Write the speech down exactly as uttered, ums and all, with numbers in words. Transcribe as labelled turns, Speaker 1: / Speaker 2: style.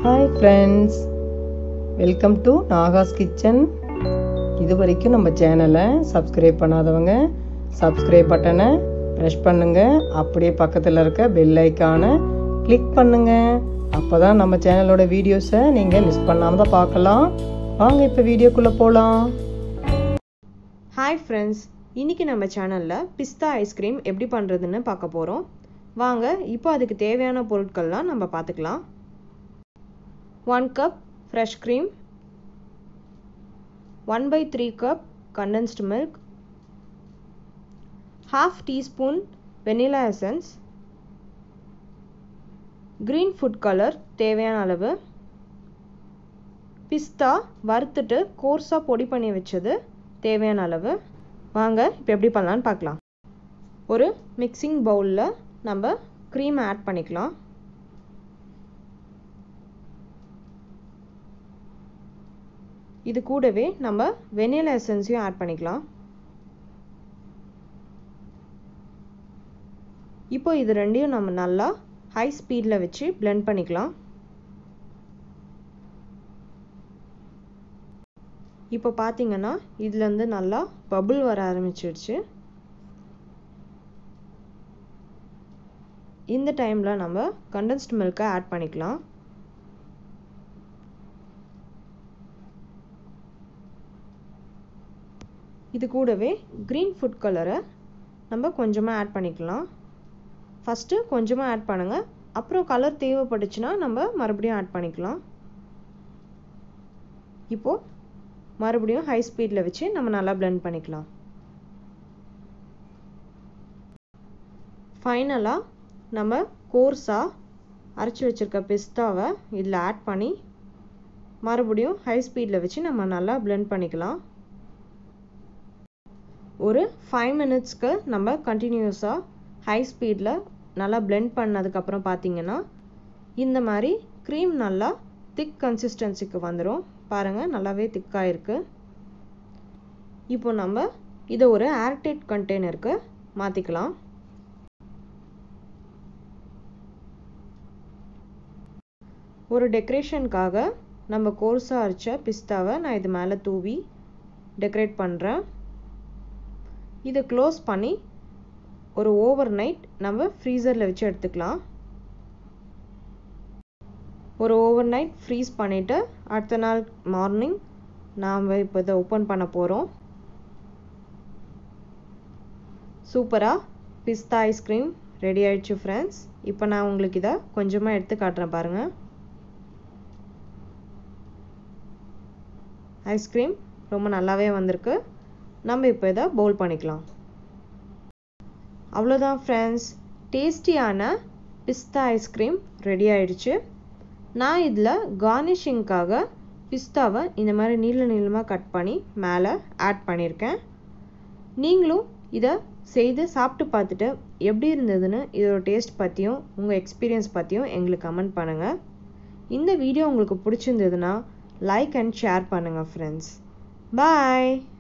Speaker 1: Hi friends, welcome to Naga's Kitchen. இது வரைக்கும் நம்ம சேனலை சப்ஸ்கிரைப் பண்ணாதவங்க சப்ஸ்கிரைப் பட்டனை ப்ரெஸ் பண்ணுங்க. அப்படியே பக்கத்தில் இருக்க பெல் ஐக்கானை கிளிக் பண்ணுங்க. அப்போ தான் நம்ம சேனலோட வீடியோஸை நீங்கள் மிஸ் பண்ணாமல் தான் பார்க்கலாம். வாங்க இப்போ வீடியோக்குள்ளே போகலாம்.
Speaker 2: ஹாய் ஃப்ரெண்ட்ஸ், இன்றைக்கி நம்ம சேனலில் பிஸ்தா ஐஸ்கிரீம் எப்படி பண்ணுறதுன்னு பார்க்க போகிறோம். வாங்க இப்போ அதுக்கு தேவையான பொருட்கள்லாம் நம்ம பார்த்துக்கலாம். one cup fresh cream, one by three cup condensed milk, half teaspoon vanilla essence, green food color தேவையான அளவு, பிஸ்தா வறுத்துட்டு கோர்ஸாக பொடி பண்ணி வச்சது தேவையான அளவு. வாங்க இப்போ எப்படி பண்ணலான்னு பார்க்கலாம். ஒரு மிக்சிங் பவுலில் நம்ம க்ரீம் ஆட் பண்ணிக்கலாம். இது கூடவே நம்ம வெனிலா எசன்ஸையும் ஆட் பண்ணிக்கலாம். இப்போ இது ரெண்டையும் நம்ம நல்லா ஹை ஸ்பீடில் வச்சு பிளெண்ட் பண்ணிக்கலாம். இப்போ பார்த்தீங்கன்னா இதுலேருந்து நல்லா பபுள் வர ஆரம்பிச்சிடுச்சு. இந்த டைமில் நம்ம கண்டென்ஸ்டு மில்கை ஆட் பண்ணிக்கலாம். இது கூடவே க்ரீன் ஃபுட் கலரை நம்ம கொஞ்சமாக ஆட் பண்ணிக்கலாம். ஃபஸ்ட்டு கொஞ்சமாக ஆட் பண்ணுங்கள், அப்புறம் கலர் தேவைப்பட்டுச்சுன்னா நம்ம மறுபடியும் ஆட் பண்ணிக்கலாம். இப்போது மறுபடியும் ஹை ஸ்பீடில் வச்சு நம்ம நல்லா பிளெண்ட் பண்ணிக்கலாம். ஃபைனலாக நம்ம கோர்ஸாக அரைச்சி வச்சுருக்க பிஸ்தாவை இதில் ஆட் பண்ணி மறுபடியும் ஹை ஸ்பீடில் வச்சு நம்ம நல்லா பிளெண்ட் பண்ணிக்கலாம். ஒரு ஃபைவ் மினிட்ஸ்க்கு நம்ம கண்டினியூஸாக ஹை ஸ்பீடில் நல்லா பிளெண்ட் பண்ணதுக்கப்புறம் பார்த்தீங்கன்னா இந்த மாதிரி க்ரீம் நல்லா திக் கன்சிஸ்டன்சிக்கு வந்துடும். பாருங்கள், நல்லாவே திக்காக இருக்குது. இப்போ நம்ம இதை ஒரு ஏர்டைட் கண்டெய்னருக்கு மாற்றிக்கலாம். ஒரு டெக்கரேஷனுக்காக நம்ம கோர்ஸாக அரைச்ச பிஸ்தாவை நான் இது மேலே தூவி டெக்கரேட் பண்ணுறேன். இதை க்ளோஸ் பண்ணி ஒரு ஓவர் நைட் நம்ம ஃப்ரீசரில் வச்சு எடுத்துக்கலாம். ஒரு ஓவர் நைட் ஃப்ரீஸ் பண்ணிவிட்டு அடுத்த நாள் மார்னிங் நாம் இப்போ இதை ஓப்பன் பண்ண போகிறோம். சூப்பராக பிஸ்தா ஐஸ்கிரீம் ரெடி ஆயிடுச்சு ஃப்ரெண்ட்ஸ். இப்போ நான் உங்களுக்கு இதை கொஞ்சமாக எடுத்து காட்டுறேன் பாருங்கள். ஐஸ்கிரீம் ரொம்ப நல்லாவே வந்திருக்கு. நம்ம இப்போ இதை பவுல் பண்ணிக்கலாம். அவ்வளோதான் ஃப்ரெண்ட்ஸ், டேஸ்டியான பிஸ்தா ஐஸ்கிரீம் ரெடி ஆயிடுச்சு. நான் இதில் கார்னிஷிங்காக பிஸ்தாவை இந்த மாதிரி நீள நீளமாக கட் பண்ணி மேலே ஆட் பண்ணியிருக்கேன். நீங்களும் இதை செய்து சாப்பிட்டு பார்த்துட்டு எப்படி இருந்ததுன்னு இதோட டேஸ்ட் பற்றியும் உங்கள் எக்ஸ்பீரியன்ஸ் பற்றியும் எங்களுக்கு கமெண்ட் பண்ணுங்கள். இந்த வீடியோ உங்களுக்கு பிடிச்சிருந்ததுன்னா லைக் அண்ட் ஷேர் பண்ணுங்கள் ஃப்ரெண்ட்ஸ். பாய்.